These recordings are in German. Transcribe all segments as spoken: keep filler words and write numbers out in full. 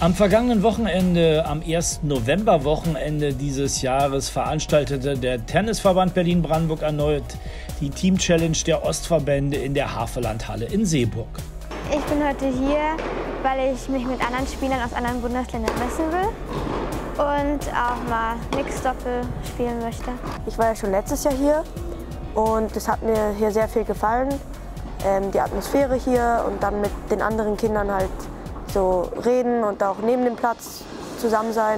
Am vergangenen Wochenende, am ersten November-Wochenende dieses Jahres, veranstaltete der Tennisverband Berlin-Brandenburg erneut die Team Challenge der Ostverbände in der Havellandhalle in Seeburg. Ich bin heute hier, weil ich mich mit anderen Spielern aus anderen Bundesländern messen will und auch mal Mixed-Doppel spielen möchte. Ich war ja schon letztes Jahr hier und es hat mir hier sehr viel gefallen. Ähm, die Atmosphäre hier und dann mit den anderen Kindern halt so reden und auch neben dem Platz zusammen sein.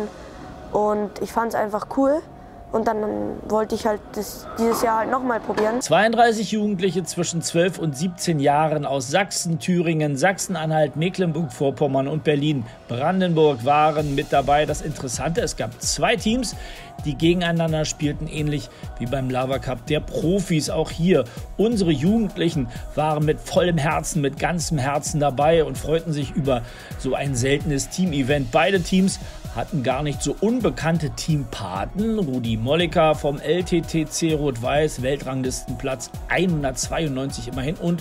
Und ich fand es einfach cool. Und dann wollte ich halt das, dieses Jahr halt nochmal probieren. zweiunddreißig Jugendliche zwischen zwölf und siebzehn Jahren aus Sachsen, Thüringen, Sachsen-Anhalt, Mecklenburg-Vorpommern und Berlin-Brandenburg waren mit dabei. Das Interessante, es gab zwei Teams, die gegeneinander spielten, ähnlich wie beim Lava Cup der Profis. Auch hier, unsere Jugendlichen waren mit vollem Herzen, mit ganzem Herzen dabei und freuten sich über so ein seltenes Team-Event. Beide Teams hatten gar nicht so unbekannte Teampaten. Rudi Molliker vom L T T C Rot-Weiß, Weltranglistenplatz hundertzweiundneunzig immerhin, und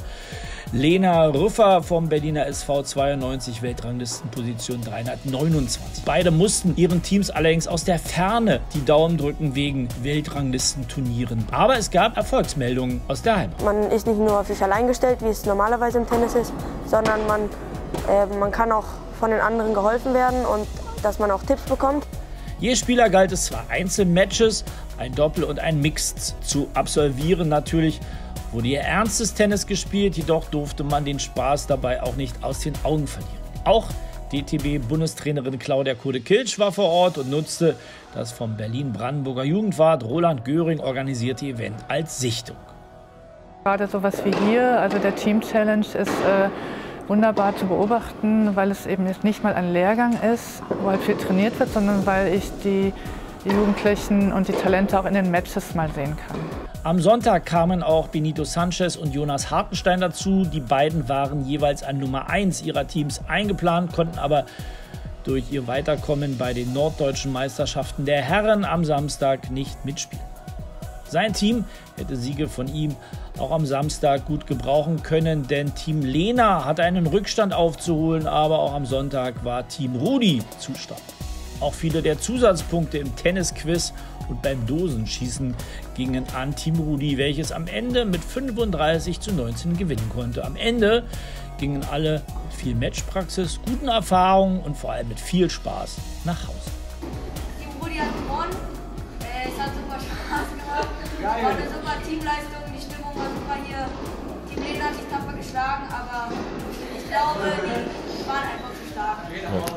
Lena Rüffer vom Berliner S V zweiundneunzig, Weltranglistenposition dreihundertneunundzwanzig. Beide mussten ihren Teams allerdings aus der Ferne die Daumen drücken wegen Weltranglistenturnieren. Aber es gab Erfolgsmeldungen aus der Heimat. Man ist nicht nur auf sich allein gestellt, wie es normalerweise im Tennis ist, sondern man, äh, man kann auch von den anderen geholfen werden und dass man auch Tipps bekommt. Je Spieler galt es zwar Einzelmatches, ein Doppel und ein Mixed zu absolvieren. Natürlich wurde hier ernstes Tennis gespielt, jedoch durfte man den Spaß dabei auch nicht aus den Augen verlieren. Auch D T B-Bundestrainerin Claudia Kode-Kilsch war vor Ort und nutzte das vom Berlin-Brandenburger Jugendwart Roland Göring organisierte Event als Sichtung. Gerade sowas wie hier, also der Team Challenge, ist äh, wunderbar zu beobachten, weil es eben nicht mal ein Lehrgang ist, wo halt viel trainiert wird, sondern weil ich die, die Jugendlichen und die Talente auch in den Matches mal sehen kann. Am Sonntag kamen auch Benito Sanchez und Jonas Hartenstein dazu. Die beiden waren jeweils an Nummer eins ihrer Teams eingeplant, konnten aber durch ihr Weiterkommen bei den norddeutschen Meisterschaften der Herren am Samstag nicht mitspielen. Sein Team hätte Siege von ihm auch am Samstag gut gebrauchen können, denn Team Lena hatte einen Rückstand aufzuholen, aber auch am Sonntag war Team Rudi zu stark. Auch viele der Zusatzpunkte im Tennisquiz und beim Dosenschießen gingen an Team Rudi, welches am Ende mit fünfunddreißig zu neunzehn gewinnen konnte. Am Ende gingen alle mit viel Matchpraxis, guten Erfahrungen und vor allem mit viel Spaß nach Hause. Team Rudi hat gewonnen, äh, es hat super Spaß gemacht, es war eine super Teamleistung, die Stimmung war super hier. Team Lena hat sich tapfer geschlagen, aber ich glaube, die waren einfach zu stark.